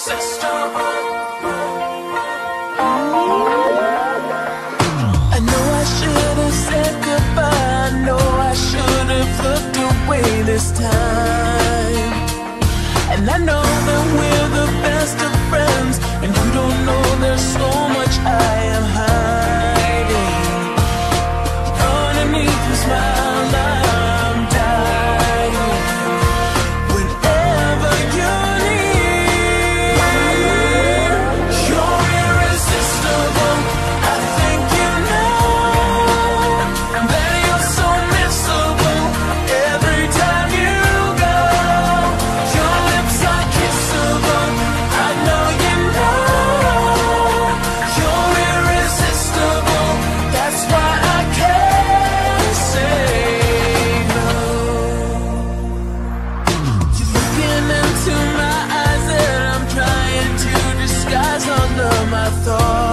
irresistible. I know I should have said goodbye. I know I should have looked away this time. And I know that we're the best of friends, and you don't know there's so much I am hiding underneath your smile. I'm dying. Whenever you're near, you're irresistible. I think you know that you're so missable. Every time you go, your lips are kissable. I know you know you're irresistible. That's why I can't say no. You're looking into my eyes and I'm trying to disguise all of my thoughts.